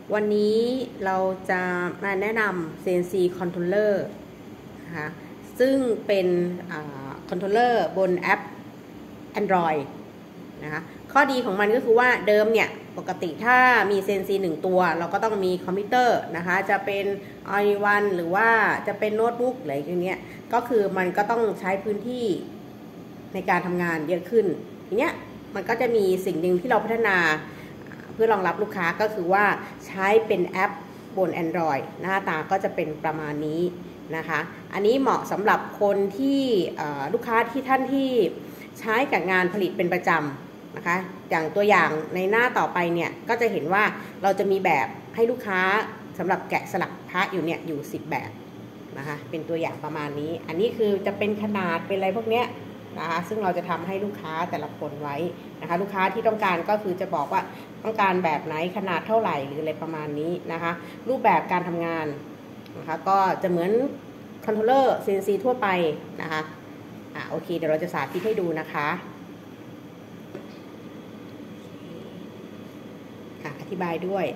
วันนี้เราจะมาแนะนำ CNC Controller นะคะซึ่งเป็นคอนโทรลเลอร์บนแอป Android นะคะข้อดีของมันก็คือว่าเดิมเนี่ยปกติถ้ามี CNC 1 ตัวเราก็ต้องมีคอมพิวเตอร์นะคะจะเป็น all-in-one หรือว่าจะเป็นโน้ตบุ๊กอะไรอย่างเงี้ยก็คือมันก็ต้องใช้พื้นที่ในการทำงานเยอะขึ้นทีเนี้ยมันก็จะมีสิ่งหนึ่งที่เราพัฒนาเพื่อรองรับลูกค้าก็คือว่าใช้เป็นแอปบน Android หน้าตาก็จะเป็นประมาณนี้นะคะอันนี้เหมาะสำหรับคนที่ลูกค้าที่ท่านที่ใช้กับงานผลิตเป็นประจำนะคะอย่างตัวอย่างในหน้าต่อไปเนี่ยก็จะเห็นว่าเราจะมีแบบให้ลูกค้าสำหรับแกะสลักพระอยู่เนี่ยอยู่10แบบนะคะเป็นตัวอย่างประมาณนี้อันนี้คือจะเป็นขนาดเป็นอะไรพวกเนี้ยนะคะซึ่งเราจะทำให้ลูกค้าแต่ละคนไว้นะคะลูกค้าที่ต้องการก็คือจะบอกว่าต้องการแบบไหนขนาดเท่าไหร่หรืออะไรประมาณนี้นะคะรูปแบบการทำงานนะคะก็จะเหมือนคอนโทรลเลอร์ CNC ทั่วไปนะคะโอเคเดี๋ยวเราจะสาธิตให้ดูนะคะอธิบายด้วย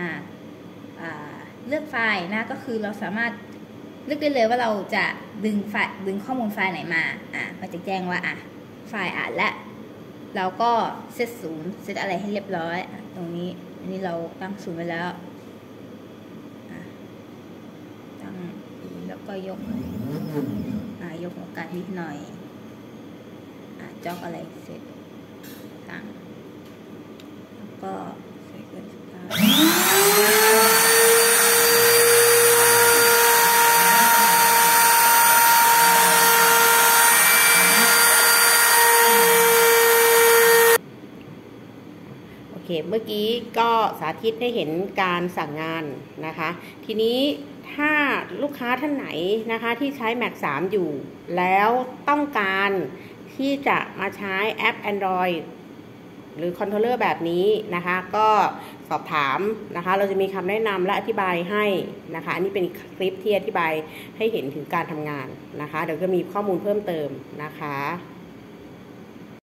เลือกไฟล์นะก็คือเราสามารถเลือกได้เลยว่าเราจะดึงข้อมูลไฟล์ไหนมามันจะแจ้งว่าไฟล์อ่านและเราก็เซตศูนย์เซตอะไรให้เรียบร้อยตรงนี้อันนี้เราตั้งศูนย์ไว้แล้วตั้งแล้วก็ยกหัวการนิดหน่อยจ็อกอะไรเสร็จตั้งแล้วก็ใส่เกินสุดท้ายเมื่อกี้ก็สาธิตให้เห็นการสั่งงานนะคะทีนี้ถ้าลูกค้าท่านไหนนะคะที่ใช้ Mac 3 อยู่แล้วต้องการที่จะมาใช้แอป Android หรือคอนโทรลเลอร์แบบนี้นะคะก็สอบถามนะคะเราจะมีคำแนะนำและอธิบายให้นะคะอันนี้เป็นคลิปที่อธิบายให้เห็นถึงการทำงานนะคะเดี๋ยวจะมีข้อมูลเพิ่มเติมนะคะ